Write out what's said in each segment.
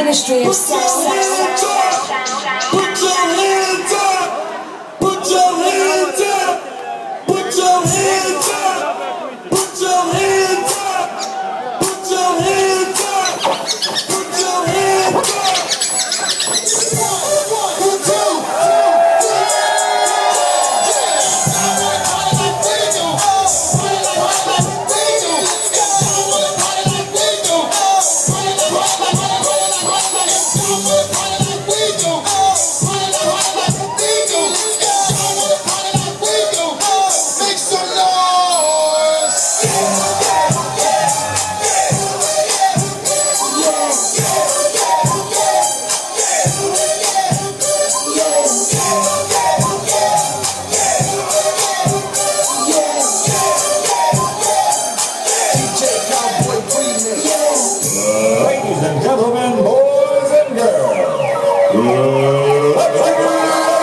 Ministry of Sound. Put your hands up! Put your hands up! Put your hands up! Put your hands up! Put your hands up! Put your hands up! Ladies and gentlemen, boys and girls, let's take it!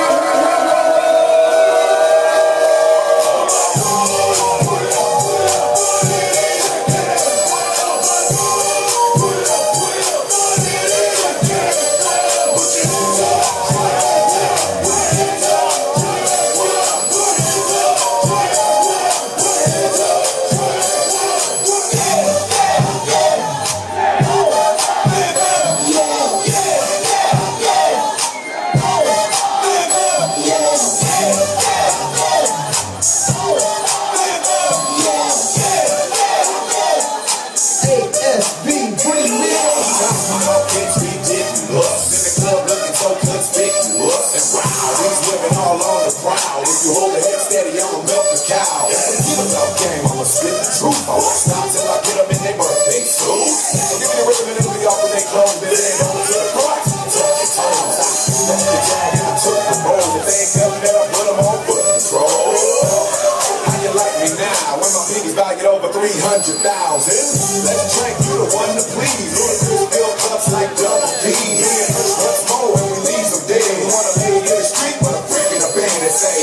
If you hold the head steady, I'ma milk the cow. Give a tough game, I'ma spit the truth. I won't stop till I get them in their birthday suit. So give me the rhythm and it'll be off with their clothes. Then it ain't over to the cross. Tuck your toes. I left the jag and I took the roll. If they ain't coming, then I put them on foot patrol. How you like me now? When my piggies valued over 300,000. Let's drink, you the one to please. Ludacris fill cups like double D. What's more when we leave them dead? We wanna lay in the street, but a freak in a band and say,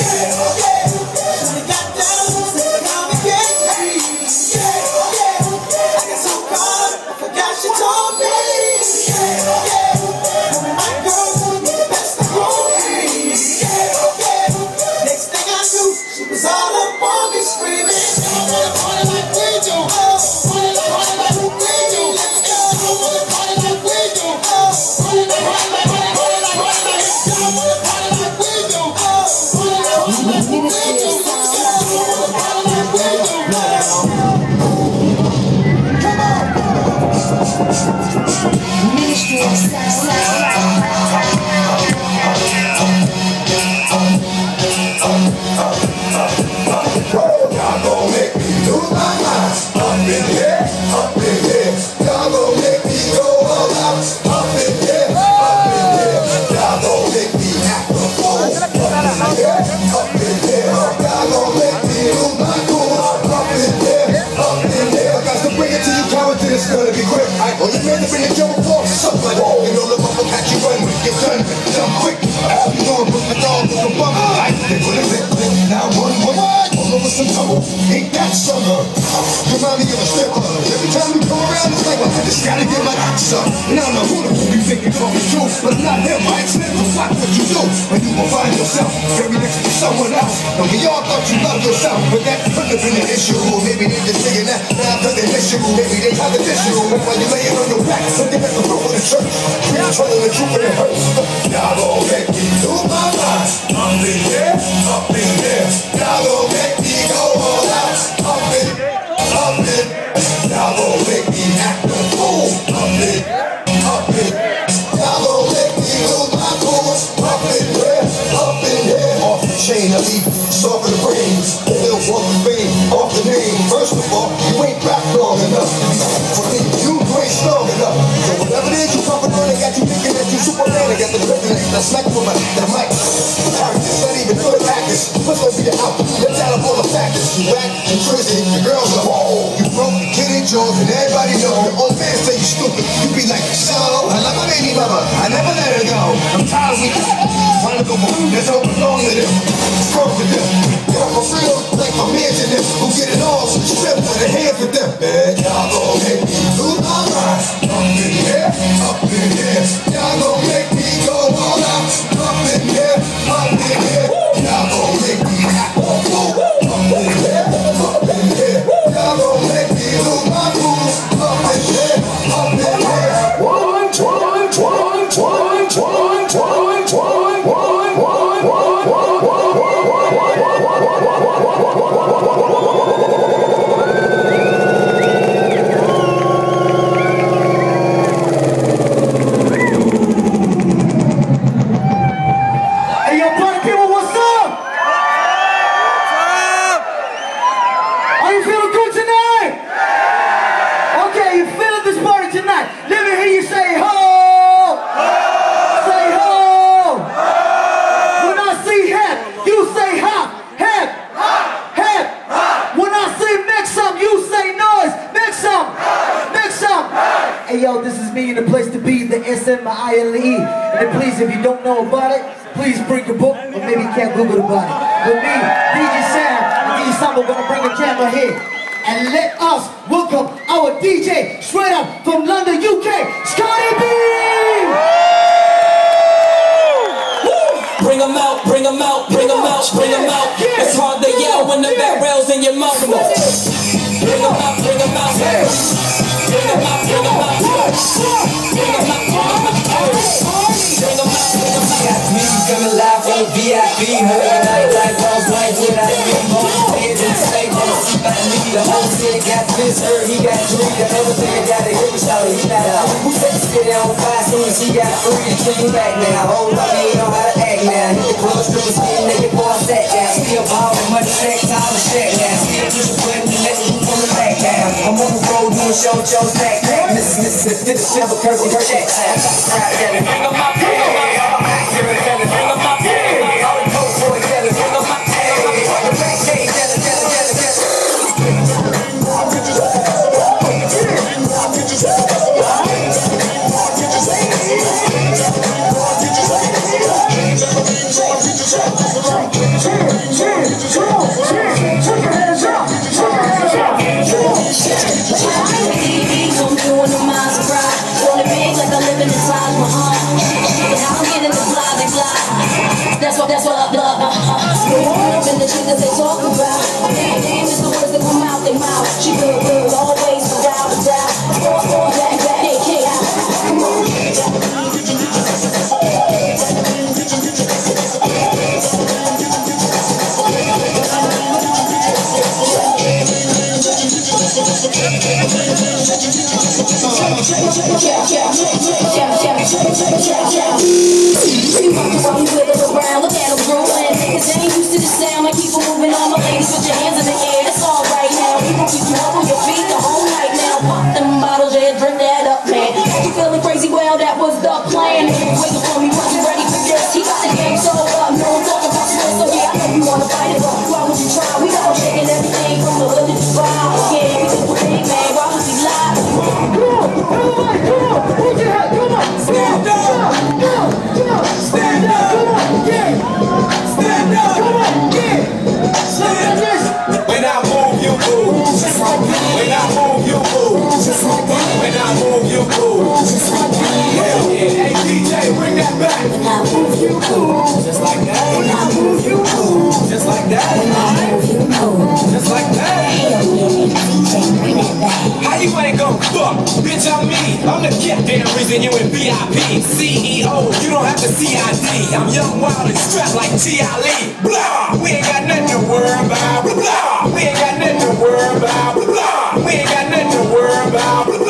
Ministry of y'all gon' make me lose my mind. Up in here, up in here. Y'all gon' make me go all out. Up in here, up in here. Y'all gon' make me act a fool. Up in here, up in here. Y'all gon' make me lose my cool. Up in here, up in here. I got to bring it to you, cowards, and it's gonna be quick. All you men to bring the jump force, something like that. You know the bubble catch you run, get done, jump quick. All you doing, put my dog with the bubble. They put a lick, now one. All over some trouble, ain't that summer? Remind me of a stripper. Every time we come around, it's like I just gotta get my axe up. And I don't know who the fool you think you're talking to, but it's not him. I expect to watch what you do. When you will find yourself very next to someone else. And we all thought you loved yourself, but that could have been an issue. Maybe they just saying that now because they miss you. Maybe they have an issue. And while you're laying on your back, looking at the roof of the church, you're telling the truth and it hurts. Y'all gon' make me lose my mind. Up in here, up in here. Y'all gon' make me go all out. Up in, up in. Y'all gon' make me act a fool. Up in, up in. Y'all gon' make me lose my cool. Up in here, up in here. Off the chain of leaf, soft in the brains. Still walk the fame, off the name. First of all, you ain't rap long enough. For me, you ain't strong enough. So whatever it is you talking on, they got you thinking that you Superman. They got the president, that smack for my, that mic. Characters, not even good actors. What's gonna be the output? Let's add up all the factors. You whack, you twisted, your girls are whoa. You broke, you kidding jokes, and everybody know. Your old man say you stupid. You be like, so, I love my baby mama. I never let her go. I'm tired of it. Wanna go for food, let's open long to them. Scroll with them. Get up for real, like my man's in them. Who get it all, so you step on the hands with them. Man, y'all gon' make me lose my mind. Up in here, up in here. this is me in the place to be, the S-M-I-L-E. And please, if you don't know about it, please bring your book, or maybe you can't Google about it. With me, DJ Sam and DJ Sambo gonna bring the camera here. And let us welcome our DJ, straight up from London, UK, Scotty B! Bring 'em out, bring 'em out, bring 'em out, bring 'em out. It's hard to yell when the barrel's in your mouth. Bring 'em out, bring 'em out. Bring 'em out, bring 'em out. Bring 'em out, bring 'em out. Bring 'em out, bring 'em out. Me coming live from the VIP. Heard the night like Rolls Royce without even more. Head to the state, wanna see by me. The whole city got this, heard he got three. The other thing gotta hear me shout, he not out. Who set the city on fire soon as he got free? The king back now. Hold up, he ain't know how to act now. Hit the club, strip his skin naked before I sat down. Still ballin', money stack, time to shack now. Still push a button and let the roof on the back down. I'm on the road doing show, snack, snack. Mississippi, Albuquerque, her shack sound. Crowd together. Bring 'em out, bring 'em out. Bring 'em out, bring 'em out. All the coke boys together. Bring 'em out, bring 'em out. The back gate together. That's what I love. And the shit that they talk about. Damn is the words that come out their mouth. She good, always without a doubt. That AK out. Come on. Look at them drooling. Niggas ain't used to the sound. Like people moving on. My ladies, put your hands in the air. It's all right now. People keep you up on your feet the whole night now. Pop them bottles, yeah, drink that up, man. You feeling crazy? Well, that was the plan. Waiting for me, was you ready for this? He got the game so up. No one talking about this, so yeah, I know you wanna fight it, but why would you try? We all shaking everything from the hood to the bar. Yeah, we do the thing, man. Why would we lie? Come on, everybody, come on. Put your head, come on. Stand up, come on, stand up, come on, yeah. Stand up, come on, yeah. Stand up. When I move, you move. Just like that. When I move, you move. Just like that. When I move, you move. Just like that. Hell yeah. Hey DJ, bring that back. When I move, you move. Just like that. When I move, you move. Just like that. When I move, you move. Just like that. Hell yeah, DJ, bring that back. How you ain't gon' fuck? Bitch, I'm me. I'm the goddamn reason you in VIP. CEO, you don't have to CID. I'm young, wild, and strapped like T.I. Blah, we ain't got nothing to worry about. Blah, blah, we ain't got nothing to worry about. Blah, blah, we ain't got nothing to worry about. Blah,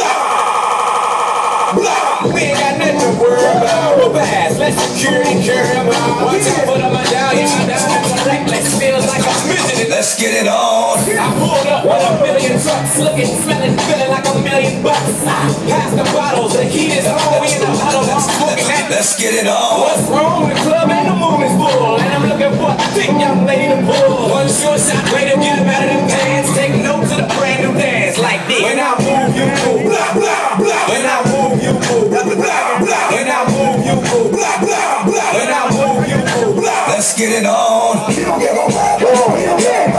blah, blah, we ain't got nothing to worry about. We're fast, let security carry them out. Watch out for the medallion, my down in the necklace feels like I'm missing it. Let's get it on. I pulled up with a million trucks, looking, smelling, feeling like $1 million bucks. Pass the bottles, the heat is on, we in the huddle, I'm smoking that. Let's get it on. What's wrong with the club and the movement's full, and I'm looking for a thick young lady to pull. One short shot, way to get them out of them pants. Take notes of the brand new dance like this. When I move, you move. Blah, blah, blah. When I move, you move. Blah, blah, blah. When I move, you move. Blah, blah, blah. When I move, you move. Let's get it on. You don't give a rap, you don't give a